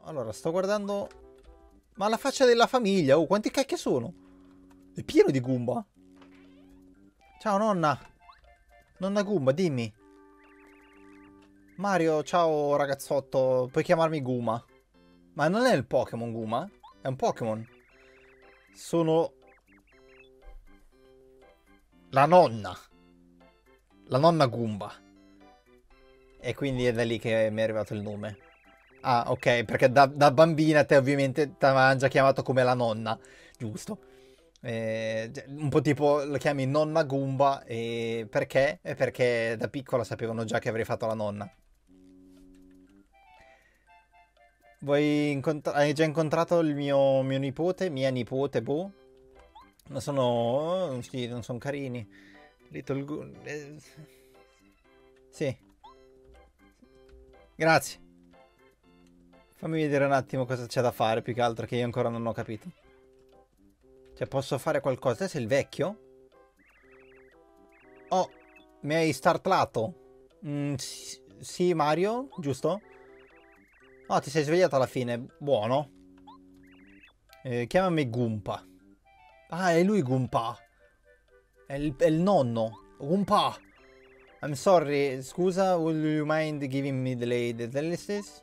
Allora, sto guardando... Ma la faccia della famiglia, oh, quanti cacchio sono? È pieno di Goomba. Ciao, nonna. Nonna Goomba, dimmi. Mario, ciao, ragazzotto. Puoi chiamarmi Guma. Ma non è il Pokémon Guma? È un Pokémon. Sono... la nonna. La nonna Goomba. E quindi è da lì che mi è arrivato il nome. Ah, ok, perché da bambina te ovviamente ti avevano già chiamato come la nonna, giusto? Un po' tipo lo chiami nonna Goomba e perché? E perché da piccola sapevano già che avrei fatto la nonna. Hai già incontrato il mio nipote, mia nipote, boh? Non sono... sì, non sono carini. Sì, grazie. Fammi vedere un attimo cosa c'è da fare, più che altro che io ancora non ho capito. Cioè, posso fare qualcosa? Te sei il vecchio? Oh, mi hai startlato. Sì, Mario, giusto? Oh, ti sei svegliato alla fine. Buono. Chiamami Goompa. Ah, è lui Goompa. È il nonno. Goompa. I'm sorry. Scusa, would you mind giving me the dialysis?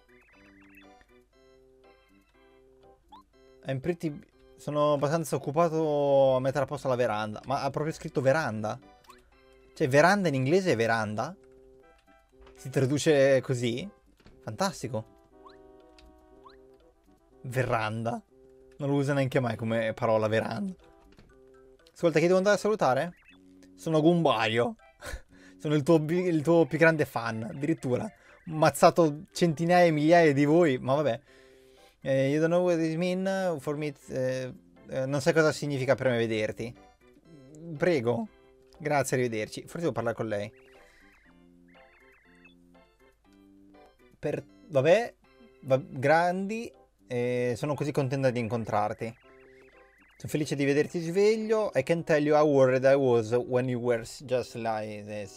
I'm pretty... Sono abbastanza occupato a mettere a posto la veranda. Ma ha proprio scritto veranda? Cioè, veranda in inglese è veranda? Si traduce così? Fantastico. Veranda. Non lo usa neanche mai come parola veranda. Ascolta, chi devo andare a salutare? Sono Gumbario. Sono il tuo più grande fan. Addirittura. Ho ammazzato centinaia e migliaia di voi. Ma vabbè. You don't know what it mean for me. Non sai cosa significa per me vederti. Prego. Grazie, arrivederci. Forse devo parlare con lei. Vabbè. Grandi. Sono così contenta di incontrarti. Sono felice di vederti sveglio. I can tell you how worried I was when you were just like...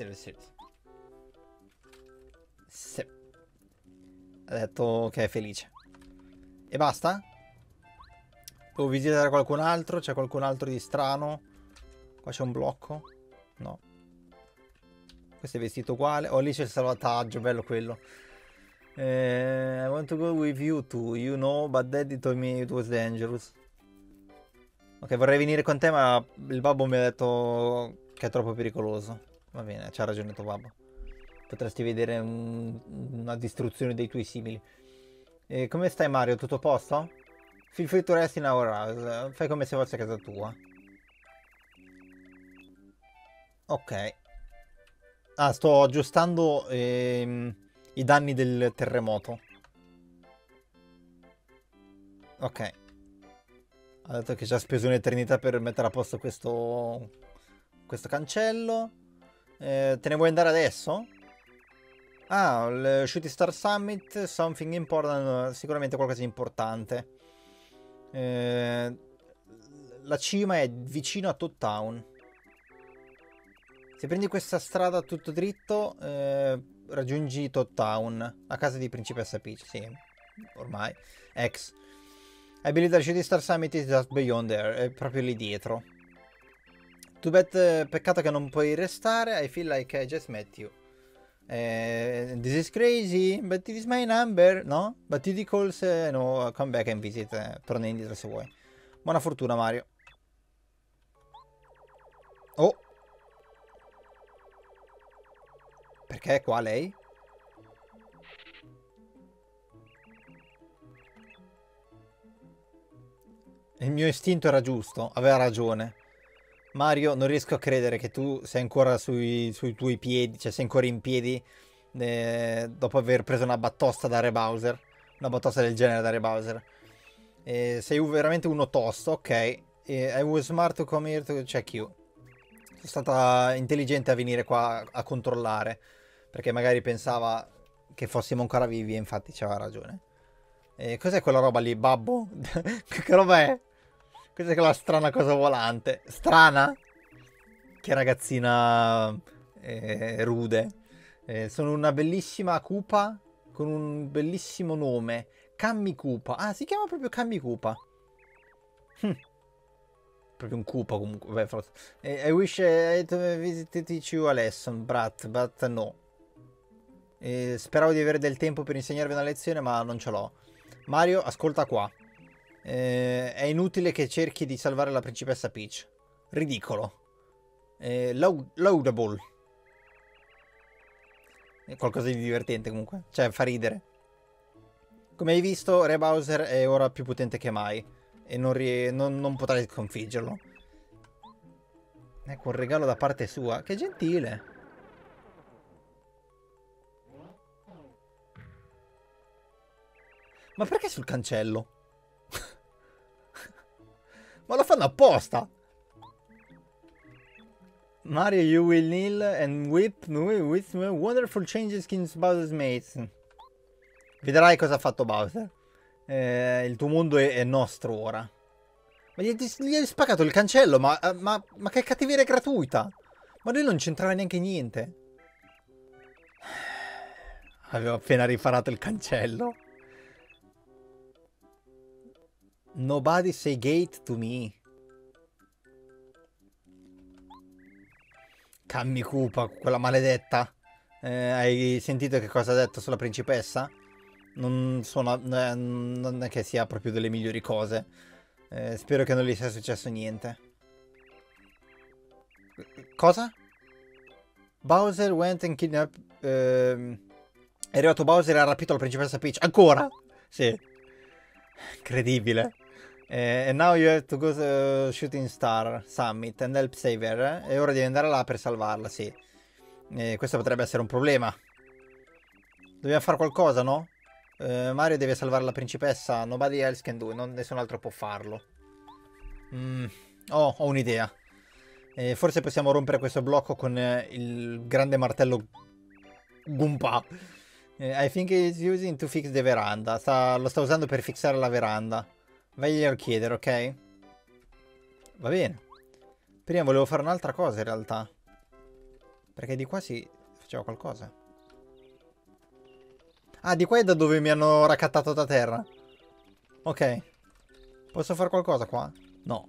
Sì. Ha detto che è felice. E basta? Devo visitare qualcun altro? C'è qualcun altro di strano? Qua c'è un blocco? No. Questo è vestito uguale. Oh, lì c'è il salvataggio, bello quello. I want to go with you too, you know, but daddy told me it was dangerous. Ok, vorrei venire con te, ma il babbo mi ha detto che è troppo pericoloso. Va bene, c'ha ragione tuo babbo. Potresti vedere una distruzione dei tuoi simili. Come stai, Mario? Tutto a posto? Feel free to rest in our house. Fai come se fosse casa tua. Ok. Ah, sto aggiustando i danni del terremoto. Ok. Ha detto che ci ha speso un'eternità per mettere a posto questo cancello. Te ne vuoi andare adesso? Ah, il Shooting Star Summit, something important, sicuramente qualcosa di importante. La cima è vicino a Toad Town. Se prendi questa strada tutto dritto, raggiungi Toad Town, la casa di Principessa Peach, sì, ormai, ex. I believe the Shooting Star Summit is just beyond there, è proprio lì dietro. Too bad, peccato che non puoi restare, I feel like I just met you. This is crazy, but it is my number, no? But you calls, no, come back and visit, torna indietro se vuoi. Buona fortuna, Mario. Oh! Perché è qua lei? Il mio istinto era giusto, aveva ragione. Mario, non riesco a credere che tu sei ancora sui tuoi piedi, cioè sei ancora in piedi dopo aver preso una batosta da Re Bowser. Una batosta del genere da Re Bowser. Sei veramente uno tosto, ok. I was smart to come here to check you. Sono stata intelligente a venire qua a controllare, perché magari pensava che fossimo ancora vivi e infatti c'aveva ragione. Cos'è quella roba lì, babbo? Che roba è? Cos'è quella strana cosa volante? Strana? Che ragazzina rude. Sono una bellissima Koopa con un bellissimo nome. Kammikupa. Ah, si chiama proprio Kammikupa. Proprio un Koopa comunque. Beh, forse. I wish I visited teach you a lesson, but no. Speravo di avere del tempo per insegnarvi una lezione, ma non ce l'ho. Mario, ascolta qua. È inutile che cerchi di salvare la principessa Peach. Ridicolo. Laudable. È qualcosa di divertente comunque. Cioè, fa ridere. Come hai visto, Re Bowser è ora più potente che mai. E non potrai sconfiggerlo. Ecco un regalo da parte sua. Che gentile. Ma perché sul cancello? Ma lo fanno apposta. Mario, you will kneel and weep with wonderful changes in Bowser's mates. Vedrai cosa ha fatto Bowser. Il tuo mondo è nostro ora. Ma gli hai spaccato il cancello, ma che cattiveria gratuita. Ma lui non c'entrava neanche niente. Avevo appena riparato il cancello. Nobody say gate to me. Kammikupa, quella maledetta. Hai sentito che cosa ha detto sulla principessa? Non è che sia proprio delle migliori cose. Spero che non gli sia successo niente. Cosa? Bowser went and kidnapped... è arrivato Bowser e ha rapito la principessa Peach. Ancora? Sì. Incredibile. And now you have to go to Shooting Star Summit and help save her. È ora di andare là per salvarla, sì. Questo potrebbe essere un problema. Dobbiamo fare qualcosa, no? Mario deve salvare la principessa. Nobody else can do. Nessun altro può farlo. Ho un'idea. Forse possiamo rompere questo blocco con il grande martello Goomba. I think he's using to fix the veranda. Lo sta usando per fissare la veranda. Vaglielo a chiedere, ok? Va bene. Prima volevo fare un'altra cosa in realtà. Perché di qua si faceva qualcosa. Ah, di qua è da dove mi hanno raccattato da terra. Ok. Posso fare qualcosa qua? No.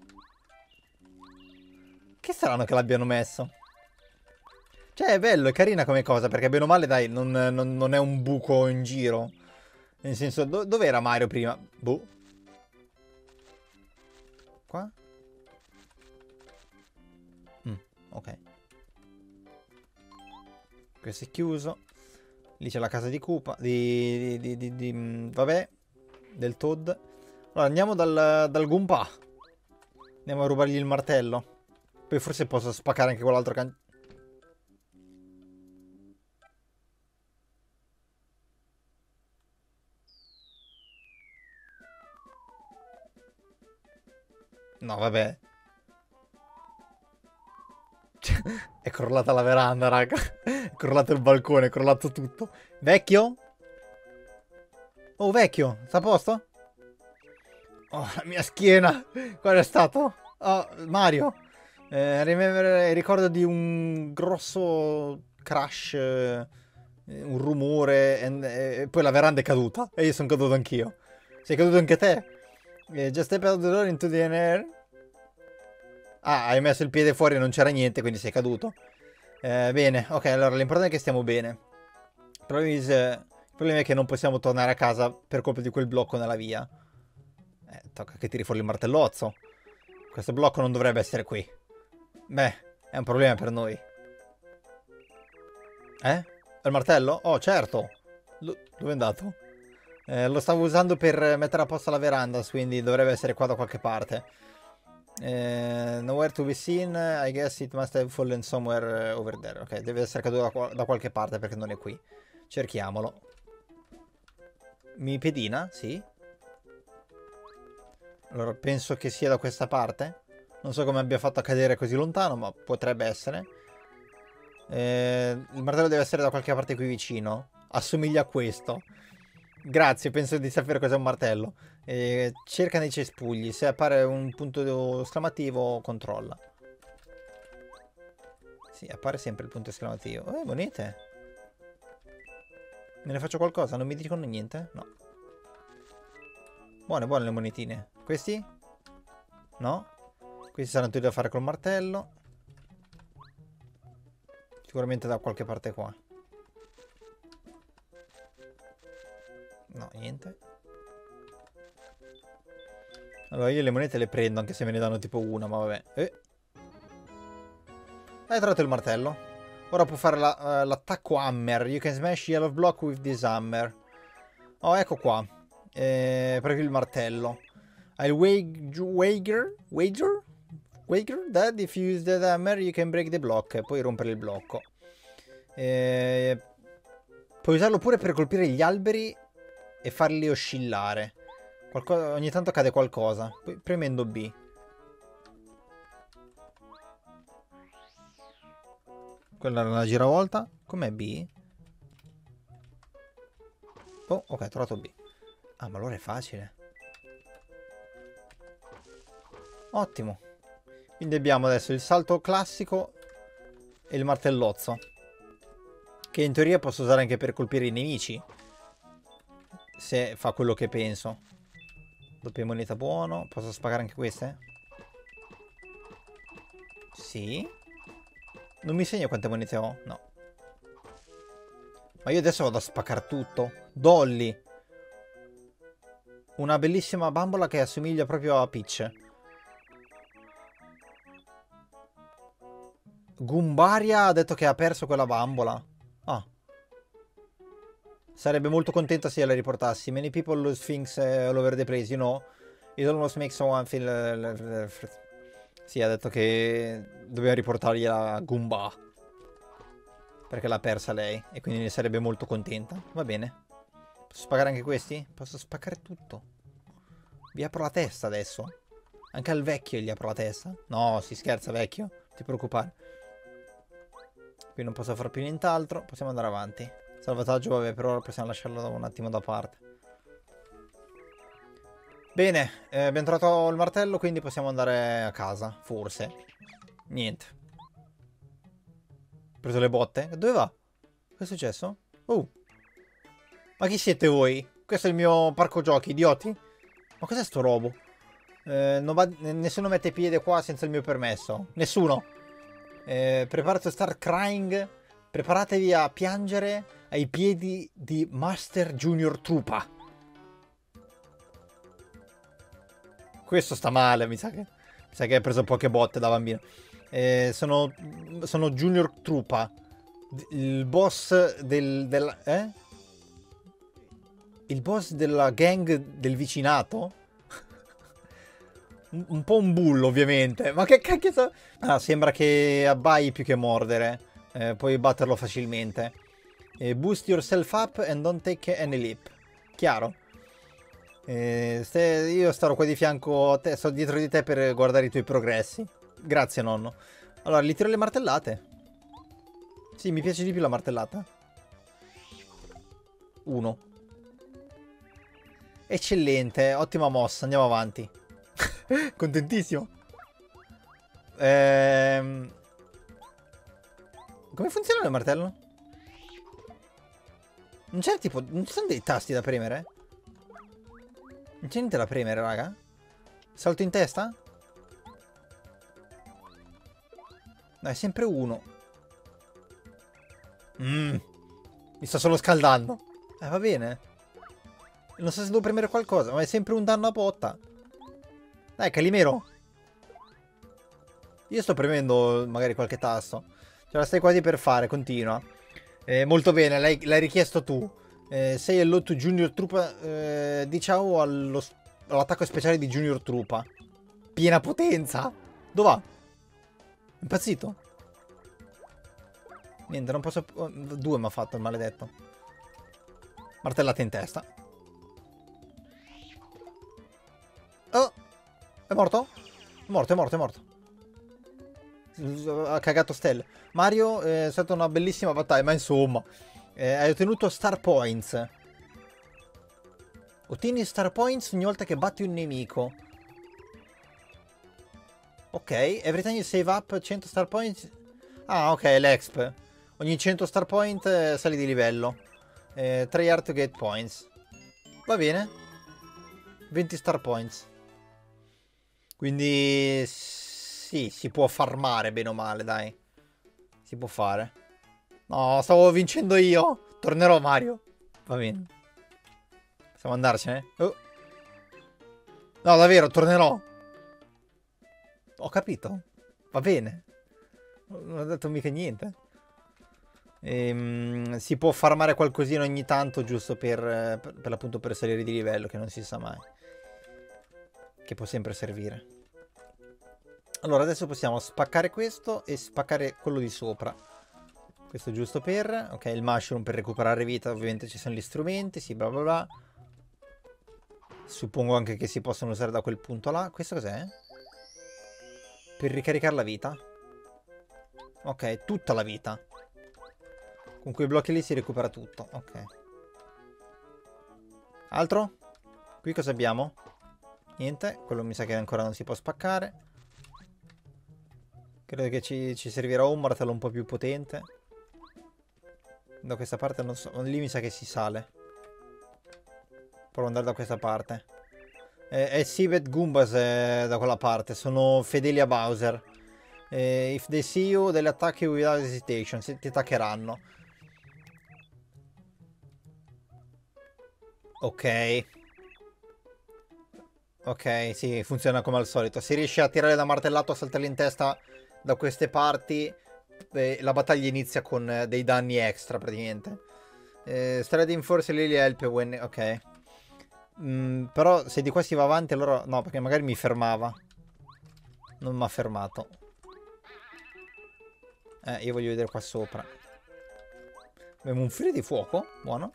Che strano che l'abbiano messo. Cioè è bello, è carina come cosa. Perché bene o male dai, non è un buco in giro. Nel senso, dov'era Mario prima? Boh. Qua? Ok. Questo è chiuso. Lì c'è la casa di Koopa. Vabbè. Del Toad. Allora andiamo dal Goomba. Andiamo a rubargli il martello. Poi forse posso spaccare anche quell'altro No, vabbè. È crollata la veranda, raga. È crollato il balcone, è crollato tutto. Vecchio? Oh, vecchio, sta a posto? Oh, la mia schiena. Qual è stato? Oh, Mario. Ricordo di un grosso crash, un rumore, e poi la veranda è caduta. E io sono caduto anch'io. Sei caduto anche te? Just step out the door into the air. Ah, hai messo il piede fuori e non c'era niente, quindi sei caduto. Bene, ok, allora l'importante è che stiamo bene. Il problema è che non possiamo tornare a casa per colpa di quel blocco nella via. Tocca che tiri fuori il martellozzo. Questo blocco non dovrebbe essere qui. Beh, è un problema per noi. È il martello? Oh, certo. Dove è andato? Lo stavo usando per mettere a posto la veranda, quindi dovrebbe essere qua da qualche parte. Nowhere to be seen. I guess it must have fallen somewhere over there. Ok, deve essere caduto da qualche parte perché non è qui. Cerchiamolo. Mi pedina? Sì. Allora, penso che sia da questa parte. Non so come abbia fatto a cadere così lontano, ma potrebbe essere. Il martello deve essere da qualche parte qui vicino. Assomiglia a questo. Grazie, penso di sapere cos'è un martello. Cerca nei cespugli. Se appare un punto esclamativo, controlla. Sì, appare sempre il punto esclamativo. Monete. Me ne faccio qualcosa? Non mi dicono niente? No. Buone, buone le monetine. Questi? No? Questi saranno tutti da fare col martello. Sicuramente da qualche parte qua. No, niente. Allora io le monete le prendo, anche se me ne danno tipo una, ma vabbè. Hai trovato il martello. Ora può fare l'attacco hammer. You can smash yellow block with this hammer. Oh, ecco qua. Proprio il martello. Hai il wager that if you use the hammer you can break the block. E poi rompere il blocco. Puoi usarlo pure per colpire gli alberi e farli oscillare. Ogni tanto cade qualcosa. Poi premendo B. Quella era una giravolta. Com'è B? Oh, ok, ho trovato B. Ah, ma allora è facile. Ottimo. Quindi abbiamo adesso il salto classico e il martellozzo. Che in teoria posso usare anche per colpire i nemici. Se fa quello che penso. Doppia moneta buono. Posso spaccare anche queste? Sì. Non mi segna quante monete ho? No. Ma io adesso vado a spaccare tutto. Dolly. Una bellissima bambola che assomiglia proprio a Peach. Gumbaria ha detto che ha perso quella bambola. Ah. Sarebbe molto contenta se la riportassi. Many people lose things all over the place, you know. It almost makes someone feel... Sì, ha detto che dobbiamo riportargliela a Goomba. Perché l'ha persa lei. E quindi ne sarebbe molto contenta. Va bene. Posso spaccare anche questi? Posso spaccare tutto. Vi apro la testa adesso. Anche al vecchio gli apro la testa. No, si scherza vecchio. Non ti preoccupare. Qui non posso fare più nient'altro. Possiamo andare avanti. Salvataggio, vabbè, per ora possiamo lasciarlo un attimo da parte. Bene, abbiamo trovato il martello, quindi possiamo andare a casa, forse. Niente. Ho preso le botte. Dove va? Che è successo? Ma chi siete voi? Questo è il mio parco giochi, idioti? Ma cos'è sto robo? Nessuno mette piede qua senza il mio permesso. Nessuno. Preparati a start crying. Preparatevi a piangere ai piedi di Master Junior Troopa. Questo sta male, mi sa che hai preso poche botte da bambino. Sono Junior Troopa. Il boss il boss della gang del vicinato? Un po' un bullo, ovviamente. Ma che cacchio so... Ah, sembra che abbai più che mordere. Puoi batterlo facilmente. Boost yourself up and don't take any leap. Chiaro? Io starò qua di fianco a te, sto dietro di te per guardare i tuoi progressi. Grazie, nonno. Allora, gli tiro le martellate. Sì, mi piace di più la martellata. 1. Eccellente, ottima mossa, andiamo avanti. Contentissimo. Come funziona il martello? Non c'è tipo... Non ci sono dei tasti da premere? Non c'è niente da premere, raga? Salto in testa? No, è sempre 1. Mi sto solo scaldando. Va bene. Non so se devo premere qualcosa, ma è sempre un danno a botta. Dai, Calimero. Io sto premendo magari qualche tasto. Ce la stai quasi per fare, continua. Molto bene, l'hai richiesto tu. Sei hello to Junior Troopa. Di ciao all'attacco speciale di Junior Troopa. Piena potenza. Dov'è? Impazzito? Niente, non posso... 2 mi ha fatto il maledetto. Martellata in testa. Oh! È morto? È morto, è morto, è morto. Ha cagato stelle. Mario, è stata una bellissima battaglia, ma insomma... hai ottenuto Star Points. Ottieni Star Points ogni volta che batti un nemico. Ok, every time you save up 100 Star Points... Ah, ok, l'Exp. Ogni 100 Star Point sali di livello. Try hard to get points. Va bene. 20 star points. Quindi sì, si può farmare bene o male, dai. Si può fare. No, stavo vincendo io. Tornerò, Mario. Va bene. Possiamo andarcene? Oh. No, davvero, tornerò. Ho capito. Va bene. Non ho detto mica niente. Si può farmare qualcosina ogni tanto, giusto per l'appunto per salire di livello, che non si sa mai. Che può sempre servire. Allora, adesso possiamo spaccare questo e spaccare quello di sopra. Questo giusto per... Ok, il mushroom per recuperare vita, ovviamente ci sono gli strumenti, sì, bla bla bla. Suppongo anche che si possano usare da quel punto là. Questo cos'è? Per ricaricare la vita. Ok, tutta la vita. Con quei blocchi lì si recupera tutto. Ok. Altro? Qui cosa abbiamo? Niente. Quello mi sa che ancora non si può spaccare. Credo che ci servirà un martello un po' più potente. Da questa parte non so. Lì mi sa che si sale. Provo ad andare da questa parte. È Seabed Goombas da quella parte. Sono fedeli a Bowser. If they see you, they'll attack you without hesitation. Se ti attaccheranno. Ok. Ok, sì, funziona come al solito. Se riesci a tirare da martellato, a saltarli in testa da queste parti, la battaglia inizia con dei danni extra, praticamente. Strading force really help when... Ok. Però se di qua si va avanti, allora... No, perché magari mi fermava. Non mi ha fermato. Io voglio vedere qua sopra. Abbiamo un filo di fuoco. Buono.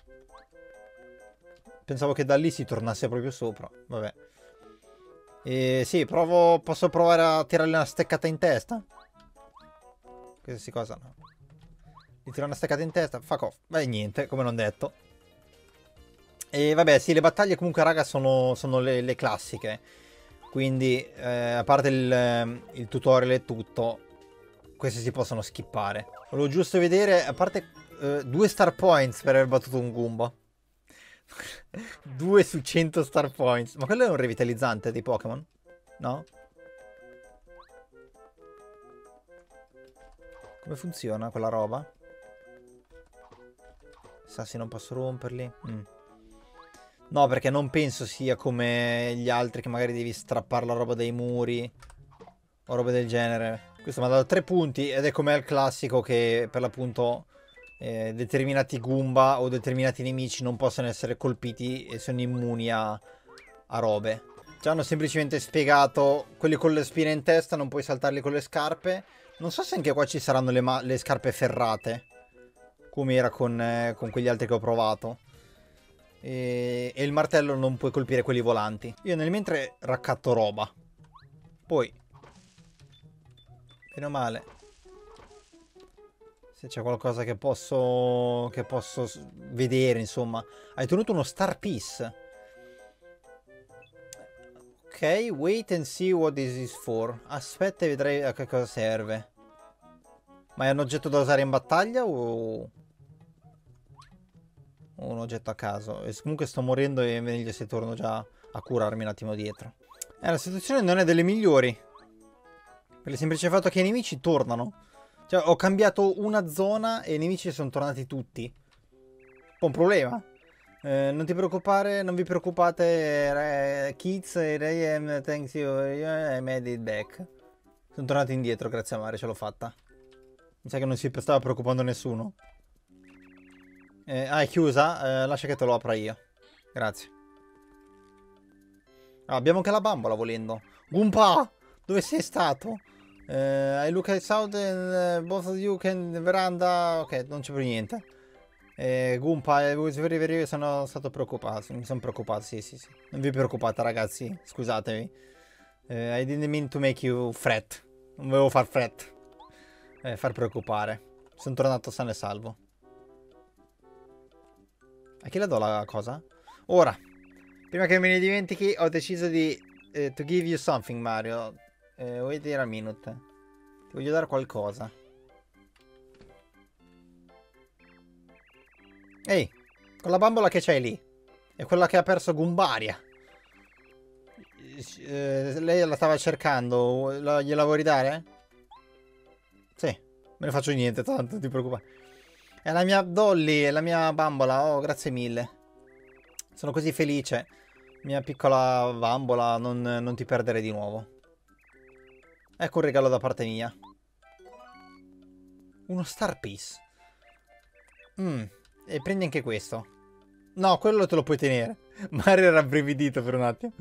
Pensavo che da lì si tornasse proprio sopra. Vabbè. Sì, posso provare a tirarle una steccata in testa? Qualsiasi cosa, no. Gli tiro una steccata in testa. Fuck off. Beh, niente, come non detto. E vabbè, sì, le battaglie comunque, raga, sono le classiche. Quindi, a parte il tutorial e tutto, queste si possono skippare. Volevo giusto vedere, a parte 2 star points per aver battuto un Goomba. 2 su 100 star points. Ma quello è un revitalizzante dei Pokémon? No? Come funziona quella roba? Sassi non posso romperli. No, perché non penso sia come gli altri che magari devi strappare la roba dai muri o roba del genere. Questo mi ha dato 3 punti ed è come al classico che per l'appunto determinati Goomba o determinati nemici non possono essere colpiti e sono immuni a robe. Ci hanno semplicemente spiegato quelli con le spine in testa non puoi saltarli con le scarpe. Non so se anche qua ci saranno le scarpe ferrate, come era con quegli altri che ho provato. E il martello non puoi colpire quelli volanti. Io nel mentre raccatto roba. Poi, bene o male, se c'è qualcosa che posso vedere, insomma. Hai tenuto uno Star Piece. Ok, wait and see what this is for. Aspetta e vedrai a che cosa serve. Ma è un oggetto da usare in battaglia o un oggetto a caso? E comunque sto morendo e è meglio se torno già a curarmi un attimo dietro. La situazione non è delle migliori. Per il semplice fatto che i nemici tornano. Cioè, ho cambiato una zona e i nemici sono tornati tutti. Un po' un problema. Non ti preoccupare, non vi preoccupate, kids, thanks you, I made it back. Sono tornato indietro, grazie a Mario, ce l'ho fatta. Mi sa che non si stava preoccupando nessuno. È chiusa? Lascia che te lo apra io. Grazie. Abbiamo anche la bambola volendo. Goomba! Dove sei stato? I look at south and both of you can veranda. Ok, non c'è più niente. Goomba, sono stato preoccupato. Mi sono preoccupato, sì. Non vi preoccupate, ragazzi. Scusatemi. I didn't mean to make you fret. Non volevo far fret. Far preoccupare. Sono tornato sano e salvo. A chi la do la cosa? Ora, prima che me ne dimentichi, ho deciso di to give you something, Mario. Wait here a minute. Ti voglio dare qualcosa. Ehi, con la bambola che c'hai lì. È quella che ha perso Goombaria. lei la stava cercando, gliela vuoi ridare? Sì, me ne faccio niente, tanto, non ti preoccupare. È la mia Dolly, è la mia bambola, oh, grazie mille. Sono così felice. Mia piccola bambola, non ti perdere di nuovo. Ecco un regalo da parte mia. Uno Star Piece. E prendi anche questo. No, quello te lo puoi tenere. Mario era rabbrividito per un attimo.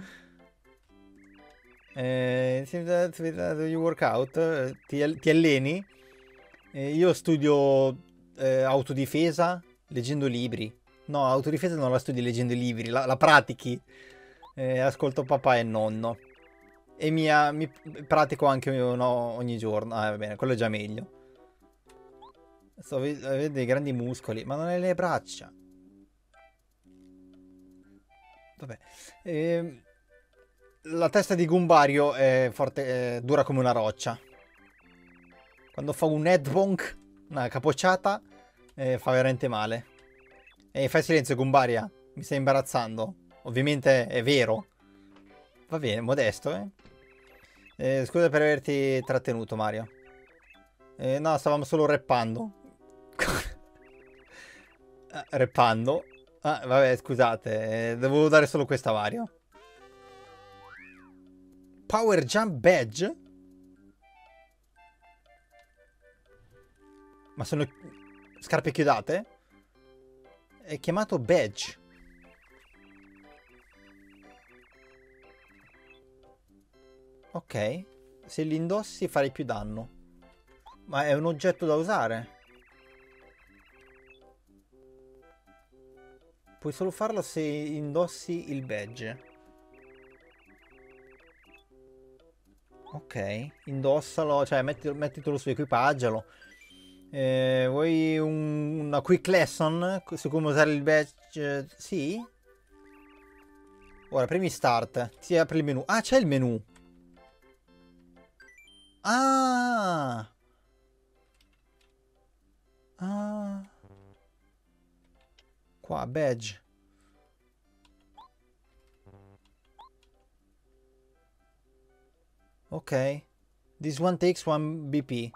Do you work out? Ti alleni? Io studio autodifesa leggendo libri. No, autodifesa non la studi leggendo libri, la pratichi. Ascolto papà e nonno. E mi pratico anche ogni giorno. Ah, va bene, quello è già meglio. Avete dei grandi muscoli, ma non hai le braccia. Vabbè. La testa di Gumbario è forte, dura come una roccia. Quando fa un headbonk, una capocciata, fa veramente male. Fai silenzio, Gumbaria. Mi stai imbarazzando. Ovviamente è vero. Va bene, modesto, scusa per averti trattenuto, Mario. No, stavamo solo rappando. Rappando. Ah, vabbè, scusate. Dovevo dare solo questa a Mario. Power Jump Badge? Ma sono scarpe chiodate? È chiamato Badge. Ok. Se li indossi farai più danno. Ma è un oggetto da usare. Puoi solo farlo se indossi il badge. Ok, indossalo, cioè mettitelo su, equipaggialo. Vuoi una quick lesson su come usare il badge? Sì? Ora, premi start. Si apre il menu. Ah, c'è il menu. Ah! Ah! Qua, badge. Ok. This one takes 1 BP.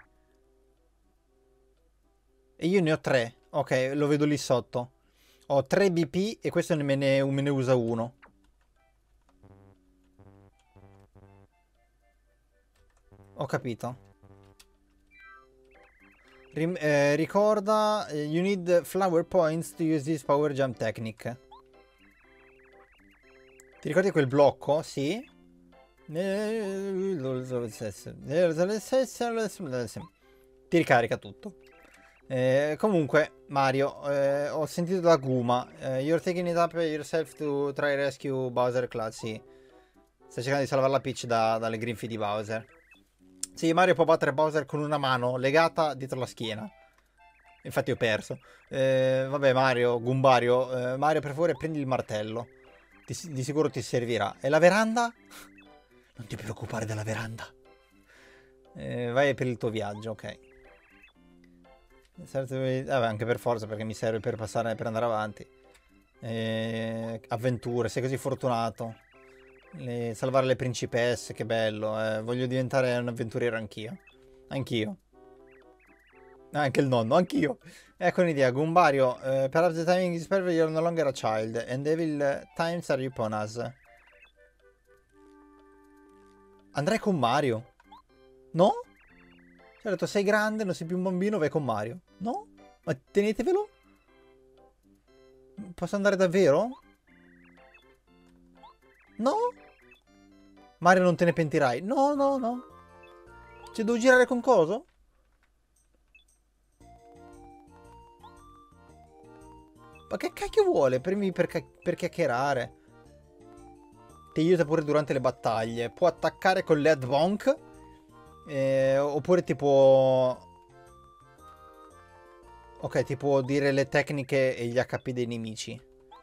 E io ne ho 3. Ok, lo vedo lì sotto. Ho 3 BP e questo me ne usa uno. Ho capito. Ricorda, you need flower points to use this power jump technique. Ti ricordi quel blocco? Sì. Ti ricarica tutto. Comunque, Mario, ho sentito da Guma. You're taking it up yourself to try rescue Bowser Clutch. Sì. Stai cercando di salvare la Peach dalle grinfie di Bowser. Sì, Mario può battere Bowser con una mano legata dietro la schiena. Infatti ho perso. Vabbè, Mario, Gumbario. Mario, per favore, prendi il martello. Di sicuro ti servirà. E la veranda? Non ti preoccupare della veranda. Vai per il tuo viaggio, ok. Vabbè, anche per forza, perché mi serve per passare, per andare avanti. Avventure, sei così fortunato. Salvare le principesse, che bello. Voglio diventare un avventuriero anch'io. Anch'io. Anche il nonno, anch'io. Ecco un'idea, Gumbario. Perhaps the timing is perfect, you're no longer a child. And devil times are upon us. Andrei con Mario. No? Ci ho detto, sei grande, non sei più un bambino, vai con Mario. No? Ma tenetevelo? Posso andare davvero? No? Mario, non te ne pentirai. No, no, no. Ci devo girare con coso? Ma che cacchio vuole? Premi per chiacchierare. Ti aiuta pure durante le battaglie. Può attaccare con l'Head Bonk. Oppure ti può... Ok, ti può dire le tecniche e gli HP dei nemici.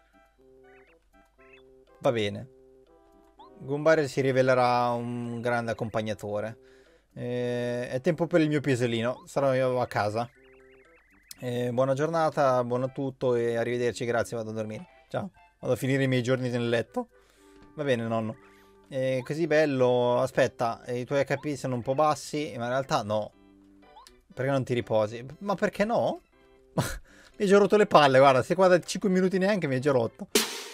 Va bene. Gumbario si rivelerà un grande accompagnatore. È tempo per il mio piesolino. Sarò io a casa. Buona giornata, buono tutto e arrivederci, grazie, vado a dormire. Ciao, vado a finire i miei giorni nel letto. Va bene, nonno. È così bello. Aspetta, i tuoi HP sono un po' bassi, ma in realtà no. Perché non ti riposi? Ma perché no? Mi hai già rotto le palle, guarda, se qua da 5 minuti neanche mi hai già rotto.